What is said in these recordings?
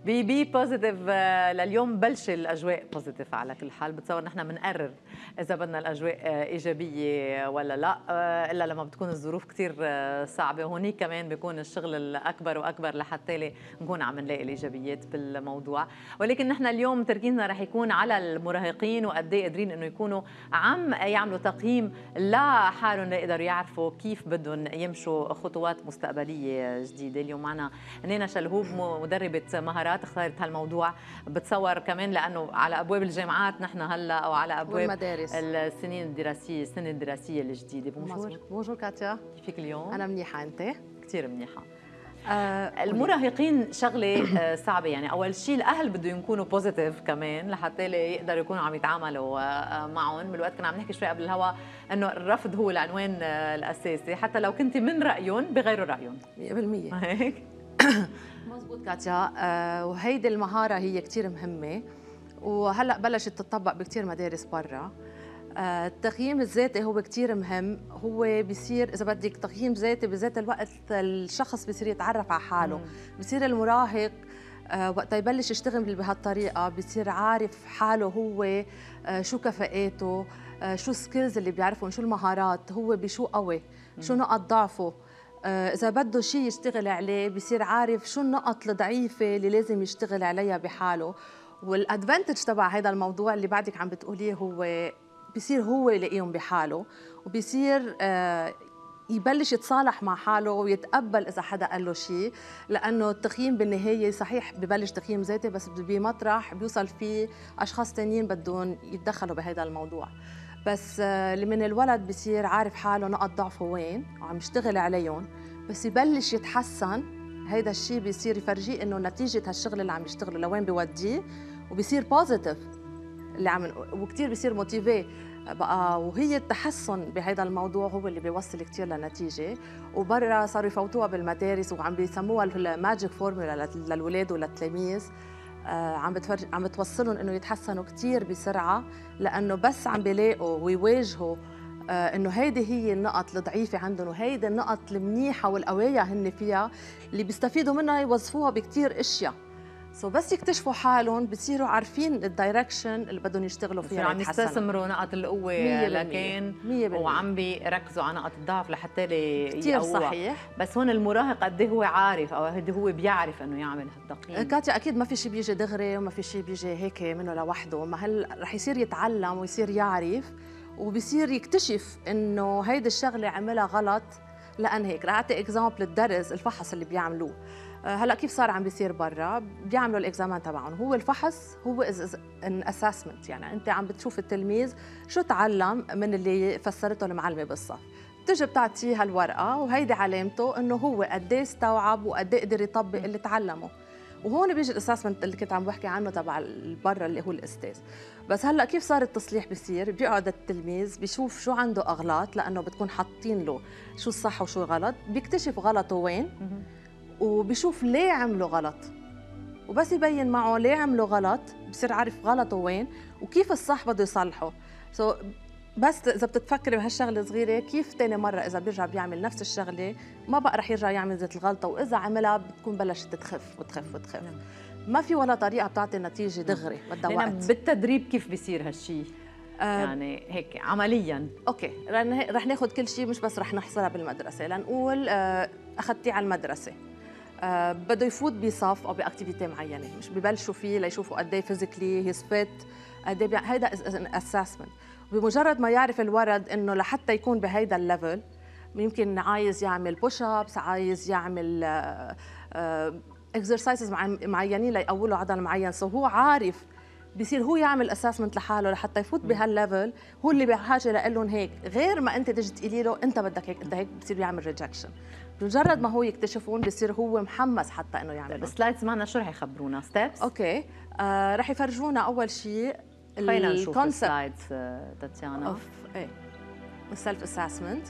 بي بوزيتيف لليوم بلش الاجواء بوزيتيف على كل حال. بتصور نحن بنقرر اذا بدنا الاجواء ايجابيه ولا لا، الا لما بتكون الظروف كثير صعبه، وهونيك كمان بيكون الشغل الاكبر واكبر لحتى نكون عم نلاقي الايجابيات بالموضوع. ولكن نحن اليوم تركيزنا رح يكون على المراهقين وقد ايه قادرين انه يكونوا عم يعملوا تقييم لحالهم ليقدروا يعرفوا كيف بدهم يمشوا خطوات مستقبليه جديده. اليوم معنا نينا شلهوب مدربه مهارات اختارت هالموضوع. بتصور كمان لانه على ابواب الجامعات نحن هلا او على ابواب والمدارس السنين الدراسيه، السنه الدراسيه الجديده. بونجور. بونجور كاتيا، كيفك اليوم؟ انا منيحه، انت؟ كثير منيحه. المراهقين شغله صعبه، يعني اول شيء الاهل بدهم يكونوا بوزيتيف كمان لحتى يقدروا يكونوا عم يتعاملوا معهم. بالوقت كنا عم نحكي شوي قبل الهوا انه الرفض هو العنوان الاساسي، حتى لو كنت من رايهم بغيروا رايهم 100%. هيك مزبوط كاتيا. وهيدي المهاره هي كثير مهمه، وهلا بلشت تطبق بكثير مدارس برا. التقييم الذاتي هو كتير مهم. هو بيصير إذا بدك تقييم ذاتي بذات الوقت الشخص بيصير يتعرف على حاله. بيصير المراهق وقت يبلش يشتغل بهالطريقة بيصير عارف حاله هو، شو كفاءاته، شو السكيلز اللي بيعرفهم، شو المهارات، هو بشو قوي، شو نقط ضعفه. إذا بده شيء يشتغل عليه بيصير عارف شو النقط الضعيفة اللي لازم يشتغل عليها بحاله. والادفانتج تبع هذا الموضوع اللي بعدك عم بتقوليه هو بيصير هو يلاقيهم بحاله، وبيصير يبلش يتصالح مع حاله ويتقبل إذا حدا قال له شيء، لأنه التقييم بالنهاية صحيح ببلش تقييم ذاتي بس بمطرح بيوصل فيه أشخاص تانيين بدهم يتدخلوا بهذا الموضوع. بس اللي من الولد بيصير عارف حاله نقط ضعفه وين وعم يشتغل عليهم، بس يبلش يتحسن. هيدا الشيء بيصير يفرجيه إنه نتيجة هالشغل اللي عم يشتغله لوين بيوديه، وبيصير بوزيتيف اللي عم، وكثير بيصير موتيفي بقى. وهي التحسن بهذا الموضوع هو اللي بيوصل كثير لنتيجه. وبرا صاروا يفوتوها بالمدارس وعم بيسموها الماجيك فورمولا للولاد وللتلاميذ. عم بتوصلهم انه يتحسنوا كثير بسرعه، لانه بس عم بيلاقوا ويواجهوا انه هيدي هي النقط الضعيفه عندهم، وهيدي النقط المنيحه والقويه هن فيها اللي بيستفيدوا منها يوظفوها بكثير اشياء. بس يكتشفوا حالهم بصيروا عارفين الدايركشن اللي بدهم يشتغلوا فيها، عم يستثمروا نقط القوه لكن 100%. وعم بيركزوا على نقط الضعف لحتى كثير صحيح. بس هون المراهق قد هو عارف او قد هو بيعرف انه يعمل هالتقييم. كاتيا اكيد ما في شيء بيجي دغري وما في شيء بيجي هيك منه لوحده، ما هل رح يصير يتعلم ويصير يعرف وبيصير يكتشف انه هيدي الشغله عملها غلط. لان هيك رح اعطي اكزامبل الدرس الفحص اللي بيعملوه هلا كيف صار عم بيصير برا، بيعملوا الاكزامان تبعهم. هو الفحص هو ان اسسمنت، يعني انت عم بتشوف التلميذ شو تعلم من اللي فسرته المعلمه بالصف. بتجي بتعطيه هالورقه وهيدي علامته انه هو قد ايه استوعب وقد ايه قدر يطبق اللي تعلمه. وهون بيجي الاسسمنت اللي كنت عم بحكي عنه تبع برا اللي هو الاستاذ. بس هلا كيف صار التصليح بيصير؟ بيقعد التلميذ بيشوف شو عنده اغلاط، لانه بتكون حاطين له شو الصح وشو غلط، بيكتشف غلطه وين وبيشوف ليه عمله غلط، وبس يبين معه ليه عمله غلط بصير عارف غلطه وين وكيف الصح بده يصلحه. بس اذا بتتفكري بهالشغله صغيره كيف تاني مره اذا بيرجع بيعمل نفس الشغله ما بقى رح يرجع يعمل ذات الغلطه، واذا عملها بتكون بلشت تخف وتخف وتخف. ما في ولا طريقه بتعطي نتيجه دغري، بدها وقت. بالتدريب كيف بيصير هالشيء؟ يعني هيك عمليا. اوكي رح ناخذ كل شيء، مش بس رح نحصرها بالمدرسه. لنقول اخذتيه على المدرسه، بده يفوت بصف او باكتيفيتي معينه، مش ببلشوا فيه ليشوفوا قد ايه فيزيكلي هيز فيت، قد ايه هيدا اسسمنت. بمجرد ما يعرف الولد انه لحتى يكون بهيدا الليفل يمكن عايز يعمل بوش ابس، عايز يعمل اكسرسايزز معينين ليقووا عضل معين، هو عارف بصير هو يعمل اسسمنت لحاله لحتى يفوت بهالليفل. هو اللي بحاجه لهم هيك، غير ما انت تجي تقولي له انت بدك هيك انت هيك، بصير يعمل ريجكشن. بمجرد ما هو يكتشفون بصير هو محمس حتى انه يعمل. السلايدز معنا شو رح يخبرونا؟ ستيبس؟ اوكي رح يفرجونا اول شيء خلينا نشوف السلايدز تاتيانا. ايه السيلف اسسمنت.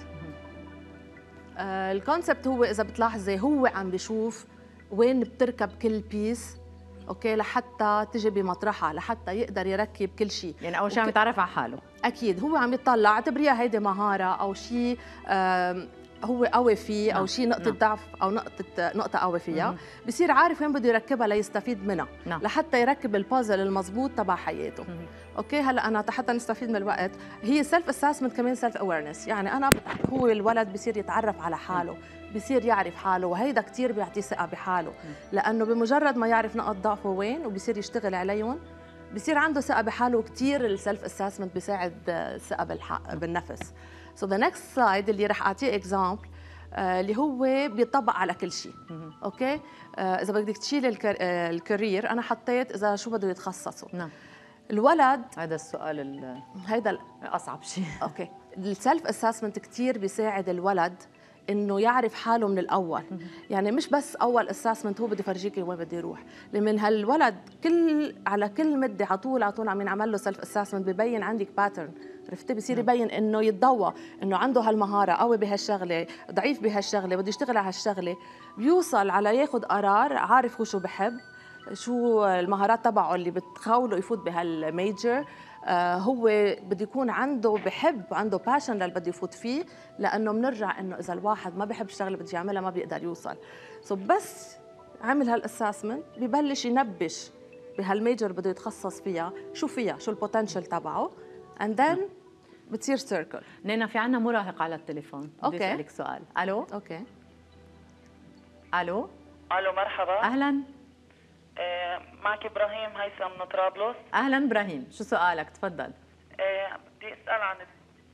الكونسبت هو اذا بتلاحظي هو عم بيشوف وين بتركب كل بيس، اوكي، لحتى تجي بمطرحها، لحتى يقدر يركب كل شيء. يعني اول شيء عم يتعرف على حاله. اكيد هو عم يطلع، اعتبريها هيدي مهاره او شيء هو قوي فيه او شيء نقطه ضعف او نقطه قوي فيها، بصير عارف وين بده يركبها ليستفيد منها، لحتى يركب البازل المضبوط تبع حياته. اوكي، هلا انا حتى نستفيد من الوقت، هي سيلف اسسمنت كمان سيلف اويرنس، يعني انا هو الولد بصير يتعرف على حاله، بصير يعرف حاله، وهيدا كثير بيعطيه ثقه بحاله، لانه بمجرد ما يعرف نقط ضعفه وين وبصير يشتغل عليهم بصير عنده ثقه بحاله. وكثير السيلف اسسمنت بيساعد الثقه بالنفس. سو ذا نكست سلايد اللي رح اعطيه اكزامبل اللي هو بيطبق على كل شيء. اوكي، اذا بدك تشيل الكارير، انا حطيت اذا شو بده يتخصصوا. نعم، الولد هذا السؤال هيدا اصعب شيء. اوكي، السيلف اسسمنت كثير بيساعد الولد انه يعرف حاله من الاول. يعني مش بس اول اسسمنت هو بده يفرجيكي وين بده يروح، لمن هالولد على كل مده على طول عم ينعمل له سيلف اسسمنت، ببين عندك باترن، عرفتي؟ بصير يبين انه يتضوى انه عنده هالمهاره، قوي بهالشغله، ضعيف بهالشغله، بده يشتغل على هالشغله، بيوصل على ياخذ قرار، عارف هو شو بحب، شو المهارات تبعه اللي بتخوله يفوت بهالميجر. هو بده يكون عنده باشن للي بده يفوت فيه، لانه بنرجع انه اذا الواحد ما بيحب الشغله اللي بده يعملها ما بيقدر يوصل. بس عمل هالاسسمنت ببلش ينبش بهالميجر بده يتخصص فيها، شو البوتنشل تبعه، اند ذن بتصير سيركل. نينا، في عنا مراهق على التليفون، بدي اسالك سؤال. الو. اوكي. الو. الو، مرحبا. اهلا. معك ابراهيم هيثم من طرابلس. اهلا ابراهيم، شو سؤالك؟ تفضل. بدي اسال عن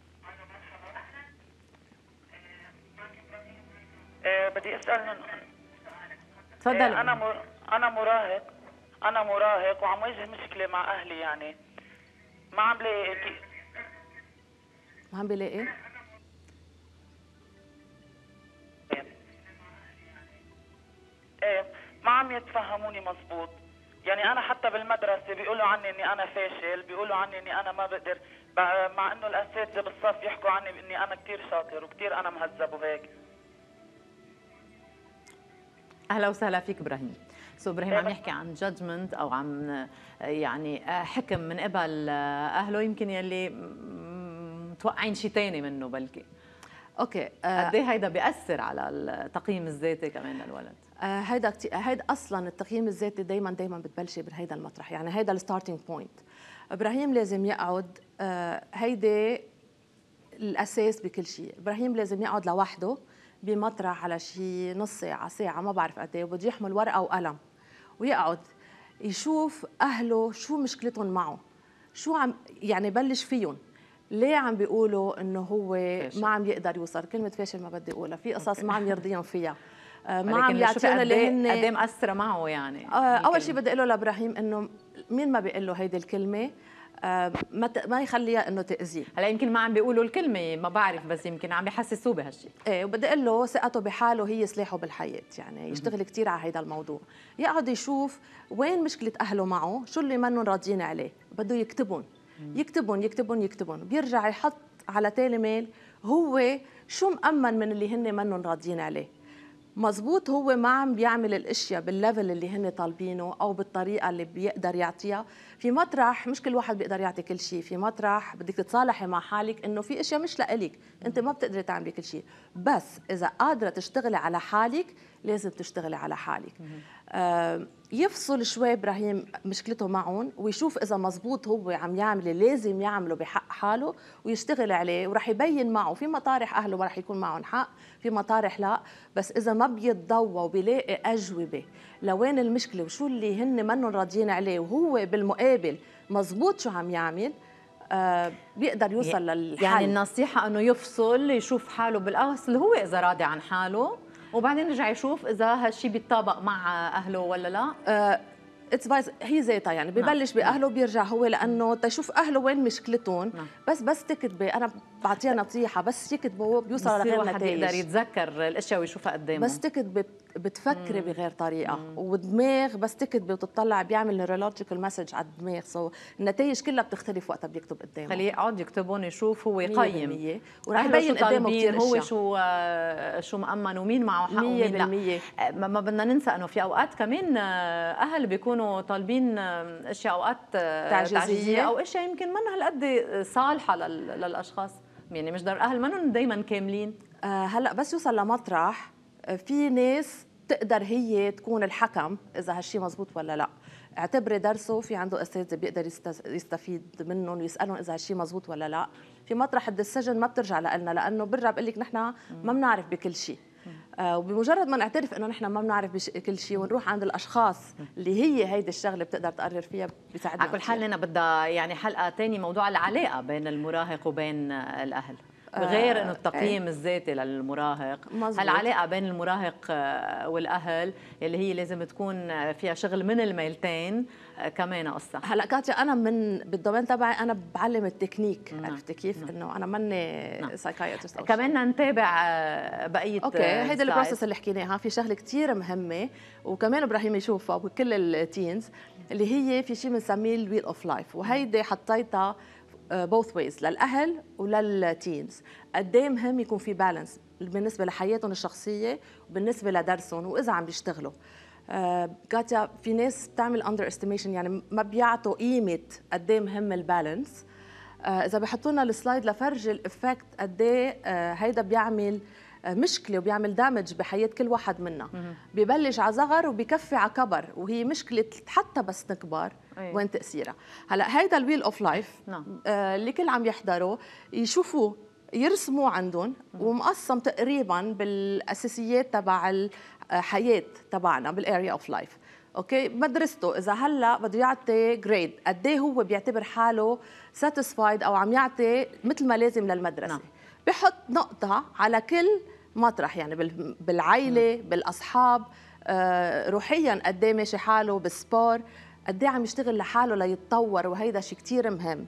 بدي اسال تفضل. انا مراهق وعم واجه مشكله مع اهلي، يعني ما عم لاقي ما عم يتفهموني مزبوط. يعني انا حتى بالمدرسه بيقولوا عني اني انا فاشل، بيقولوا عني اني انا ما بقدر، مع انه الاساتذه بالصف يحكوا عني اني انا كثير شاطر وكثير انا مهذب وهيك. اهلا وسهلا فيك ابراهيم. ابراهيم عم يحكي عن جادجمنت او عن يعني حكم من قبل اهله، يمكن يلي متوقعين شيء ثاني منه بلكي. اوكي، قد ايه هيدا بياثر على التقييم الذاتي كمان للولد؟ هيدا اصلا التقييم الذاتي دائما بتبلشي بهيدا المطرح، يعني هيدا الستارتنج بوينت. ابراهيم لازم يقعد، هيدا الاساس بكل شيء. ابراهيم لازم يقعد لوحده بمطرح على شيء نص ساعه ما بعرف قد ايه، وبده يحمل ورقه وقلم ويقعد يشوف اهله شو مشكلتهم معه، شو عم يعني بلش فيهم، ليه عم بيقولوا انه هو فاشل. ما عم يقدر يوصل. كلمه فاشل ما بدي اقولها، في قصص ما عم يرضيهم فيها، ما عم يعطينا اللي هن قد ايه مأثره معه. يعني اول شيء بدي اقول له لابراهيم انه مين ما بيقول له هيدي الكلمه ما يخليها انه تاذيه. هلا يمكن ما عم بيقولوا الكلمه، ما بعرف، بس يمكن عم بيحسسوه بهالشيء. ايه، وبدي اقول له ثقته بحاله هي سلاحه بالحياه، يعني يشتغل كثير على هذا الموضوع، يقعد يشوف وين مشكله اهله معه، شو اللي منهم راضيين عليه، بده يكتبهم يكتبهم يكتبهم يكتبهم، بيرجع يحط على تالي ميل هو شو مأمن من اللي هن منهم راضيين عليه. مزبوط، هو ما عم بيعمل الاشياء بالليفل اللي هن طالبينه او بالطريقه اللي بيقدر يعطيها. في مطرح مش كل واحد بيقدر يعطي كل شيء، في مطرح بدك تتصالحي مع حالك انه في اشياء مش لإلك، انت ما بتقدري تعملي كل شيء، بس اذا قادره تشتغلي على حالك لازم تشتغلي على حالك. يفصل شوي ابراهيم مشكلته معهم ويشوف اذا مزبوط هو عم يعمل اللي لازم يعمله بحق حاله ويشتغل عليه، ورح يبين معه. في مطارح اهله ما رح يكون معهم حق، في مطارح لا، بس اذا ما بيتضوى وبيلاقي اجوبه لوين المشكله وشو اللي هن منهم راضيين عليه، وهو بالمقابل مزبوط شو عم يعمل، بيقدر يوصل للحل. يعني النصيحه انه يفصل، يشوف حاله بالاصل هو اذا راضي عن حاله، وبعدين يرجع يشوف اذا هالشيء بيتطابق مع اهله ولا لا. هي ذاتها، يعني ببلش باهله بيرجع هو، لانه تشوف اهله وين مشكلتهم. بس تكتبي، انا بعطيها نصيحه، بس يكتبوا بيوصلوا لغير نتائج. يقدر يتذكر الاشياء ويشوفها قدامه. بس تكتبي بتفكري بغير طريقه، والدماغ بس تكتبي وتطلع بيعمل نيورولوجيكال مسج على الدماغ، النتائج كلها بتختلف وقتها بيكتب قدامه. خليه يقعد يكتبهم، يشوف هو يقيم، وراح يبين قدامه كثير هو شو مأمن ومين معه حق ومين لا. ما بدنا ننسى انه في اوقات كمان اهل بيكونوا طالبين اشياء اوقات تعجيزيه او اشياء يمكن منها هالقد صالحه للاشخاص، يعني مش ضر اهل منهم دائما كاملين. هلا بس يوصل لمطرح في ناس تقدر هي تكون الحكم اذا هالشيء مزبوط ولا لا. اعتبري درسه في عنده اساتذه بيقدر يستفيد منهم ويسالهم اذا هالشيء مزبوط ولا لا. في مطرح الديسيجن ما بترجع لنا، لانه برجع بقول لك نحن ما بنعرف بكل شيء. وبمجرد ما نعترف انه نحن ما بنعرف كل شيء ونروح عند الاشخاص اللي هيدي الشغله بتقدر تقرر فيها، بيساعدنا. على كل حال لنا بدها يعني حلقه ثانيه، موضوع العلاقه بين المراهق وبين الاهل، غير انه التقييم الذاتي للمراهق. مزبوط. هالعلاقه بين المراهق والاهل اللي هي لازم تكون فيها شغل من الميلتين كمان قصه. هلا كاتيا انا بالدومين تبعي انا بعلم التكنيك. عرفتي كيف؟ انه انا ماني سايكايترست. كمان نتابع بقيه اوكي هيدي البروسس اللي حكيناها. في شغله كثير مهمه وكمان ابراهيم يشوفها وكل التينز، اللي هي في شيء بنسميه الويل اوف لايف، وهيدي حطيتها both ways للاهل وللتينز. قد ايه مهم يكون في بالانس بالنسبه لحياتهم الشخصيه وبالنسبه لدرسهم واذا عم بيشتغلوا. كاتيا في ناس بتعمل اندر استيميشن، يعني ما بيعطوا قيمه قد ايه مهم البالانس. اذا بحطوا لنا السلايد لفرج الافكت قد ايه هيدا بيعمل مشكله وبيعمل دامج بحياه كل واحد منا. ببلش على صغر وبيكفي على كبر، وهي مشكله حتى بس نكبر وين تاثيرها. هلا هيدا الويل اوف لايف اللي كل عم يحضروا يشوفوا يرسموا عندهم، ومقسم تقريبا بالاساسيات تبع الحياه تبعنا بالاريا اوف لايف. اوكي مدرسته اذا هلا بده يعطي جريد قد ايه هو بيعتبر حاله ساتيسفايد او عم يعطي مثل ما لازم للمدرسه. بحط نقطه على كل مطرح، يعني بالعائله بالاصحاب، روحيا قد ايه ماشي حاله، بالسبور قد ايه عم يشتغل لحاله ليتطور، وهيدا شيء كثير مهم.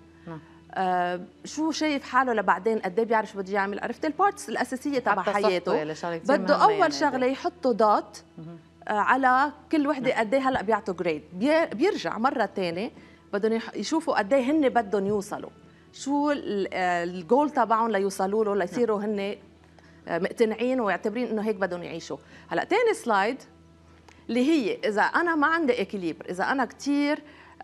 شو شايف حاله لبعدين، قد ايه بيعرف شو بده يعمل. عرفت البارتس الاساسيه تبع حياته. بده اول شغله يحطوا دوت على كل وحده قد ايه هلا بيعطوا جريد. بيرجع مره ثانيه بدهم يشوفوا قد ايه هن بدهم يوصلوا، شو الجول تبعهم ليوصلوا له، ليصيروا هن مقتنعين ويعتبرين انه هيك بدهم يعيشوا. هلا ثاني سلايد اللي هي اذا انا ما عندي اكيليبر، اذا انا كثير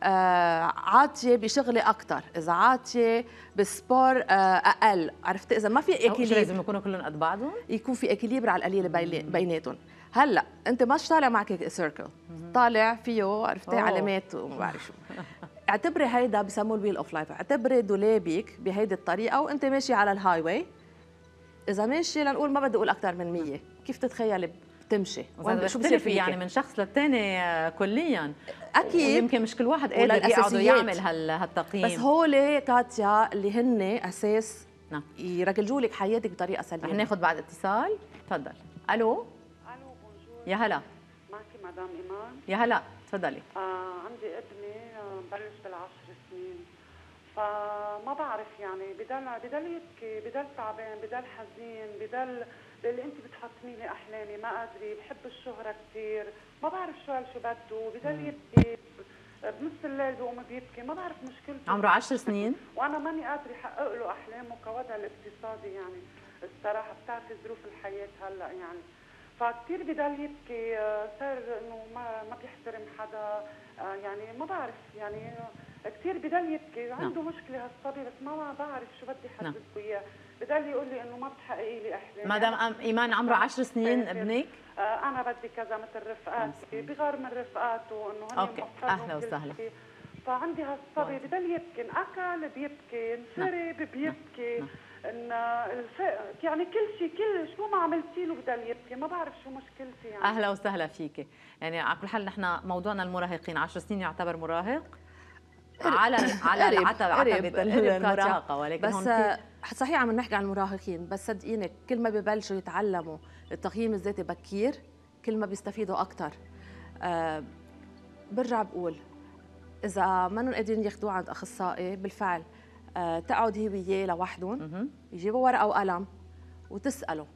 عاطيه بشغلي اكثر، اذا عاطيه بالسبور اقل. عرفت اذا ما في اكيليبر لازم يكونوا كلهم قد بعضهم، يكون في اكيليبر على القليله بيناتهم. هلا انت مش طالع معك سيركل، طالع فيه عرفتي علامات وما بعرف شو. اعتبري هيدا بسموه الويل اوف لايف. اعتبري دولابك بهيدي الطريقه وانت ماشي على الهاي واي. اذا ماشي لنقول ما بدي اقول اكثر من 100، كيف تتخيلي بتمشي؟ شو بصير في يعني من شخص للثاني كليا؟ اكيد يمكن مش كل واحد قادر يقعد ويعمل هالتقييم. بس هول كاتيا اللي هن اساس يرجلوا لك حياتك بطريقه سليمه. رح ناخذ بعد اتصال. تفضل. الو. الو بونجور. يا هلا. معك مدام ايمان. يا هلا تفضلي. عندي ابني بلش بالعشر سنين، فما بعرف يعني بضل يبكي، بضل تعبان، بضل حزين، بضل اللي انت بتحطمي لي احلامي، ما ادري، بحب الشهره كثير، ما بعرف شو بده، بضل يبكي بنص الليل بيقوم بيبكي، ما بعرف مشكلته. عمره 10 سنين وانا ماني قادره احقق له احلامه كوضع الاقتصادي، يعني الصراحه بتعرفي ظروف الحياه هلا يعني، فكتير بضل يبكي، صار انه ما بيحترم حدا، يعني ما بعرف يعني كثير بضل يبكي. عنده مشكله هالصبي بس ما بعرف شو بدي احدد له اياه. بضل يقول لي انه ما بتحققي لي احلامي. مدام ايمان عمره 10 سنين ابنك؟ انا بدي كذا مثل رفقاتي، بغار من رفقاته انه هن اوكي اهلا وسهلا. فعندي هالصبي بضل يبكي، اكل بيبكي، انشرب بيبكي، ان يعني كل شيء شو ما عملتي له بضل يبكي، ما بعرف شو مشكلتي يعني. اهلا وسهلا فيكي. يعني على كل حال نحن موضوعنا المراهقين، 10 سنين يعتبر مراهق على عتبة المراهقة، ولكن بس صحيح عم نحكي عن المراهقين، بس صدقيني كل ما ببلشوا يتعلموا التقييم الذاتي بكير كل ما بيستفيدوا أكثر. برجع بقول إذا ما قادرين ياخذوه عند أخصائي بالفعل، تقعد هي وياه لوحدهم، يجيبوا ورقة وقلم وتسأله.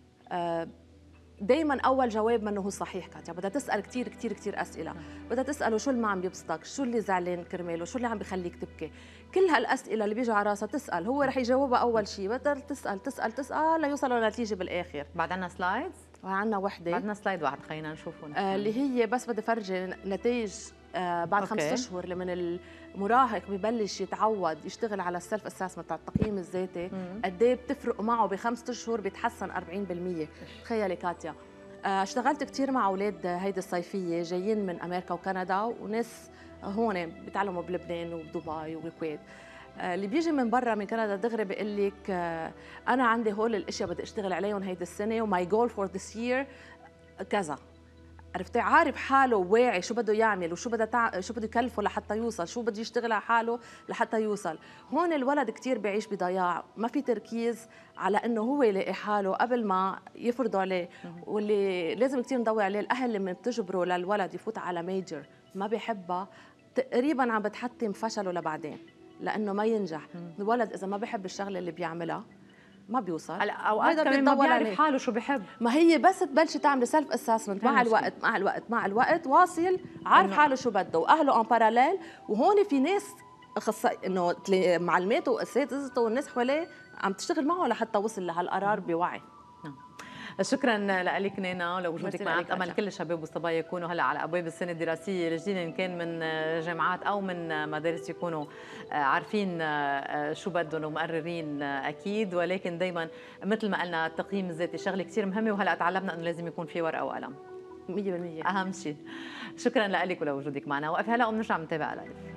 دايما اول جواب منه هو صحيح كاتيا، بدها تسال كثير كثير كثير اسئله، بدها تساله شو اللي ما عم يبسطك، شو اللي زعلان كرماله، شو اللي عم بخليك تبكي. كل هالاسئله اللي بيجوا على راسها تسال، هو رح يجاوبها اول شيء، بدها تسال تسال تسال ليوصلوا لنتيجه بالاخر. بعد عنا سلايدز؟ وعندنا وحده، بعدنا سلايد واحد خلينا نشوفه اللي هي بس بدي فرجي نتائج بعد أوكي. 5 اشهر لما المراهق ببلش يتعود يشتغل على السيلف اسسمنت على التقييم الذاتي، قد ايه بتفرق معه ب5 اشهر بيتحسن 40%. تخيلي كاتيا. اشتغلت كثير مع اولاد هيدي الصيفيه جايين من امريكا وكندا وناس هون بيتعلموا بلبنان وبدبي والكويت. اللي بيجي من برا من كندا دغري بيقول لك انا عندي هول الاشياء بدي اشتغل عليهم هيدي السنه وماي جول فور ذس يير كذا. عرفتي؟ عارف حاله واعي شو بده يعمل وشو شو بده يكلفه لحتى يوصل، شو بده يشتغل على حاله لحتى يوصل. هون الولد كثير بيعيش بضياع، ما في تركيز على انه هو يلاقي حاله قبل ما يفرضوا عليه. واللي لازم كثير نضوي عليه الاهل لما بتجبروا للولد يفوت على ميجر ما بيحبها، تقريبا عم بتحتم فشله لبعدين، لانه ما ينجح. الولد اذا ما بيحب الشغله اللي بيعملها ما بيوصل. هلا اوقات كمان ما بيعرف حاله شو بحب. ما هي بس تبلشي تعملي سيلف اسسمنت مع الوقت واصل عارف حاله شو بده واهله اون باراليل. وهون في ناس انه معلماته واساتذته والناس حواليه عم تشتغل معه لحتى وصل لهالقرار بوعي. شكرا لك نانا ولوجودك معنا. امل كل الشباب والصبايا يكونوا هلا على ابواب السنه الدراسيه الجديده، ان كان من جامعات او من مدارس، يكونوا عارفين شو بدهم ومقررين اكيد. ولكن دائما مثل ما قلنا التقييم الذاتي شغله كثير مهمه، وهلا تعلمنا انه لازم يكون في ورقه وقلم 100%. اهم شيء. شكرا لك ولوجودك معنا. وقف هلا وبنرجع بنتابع على الألف.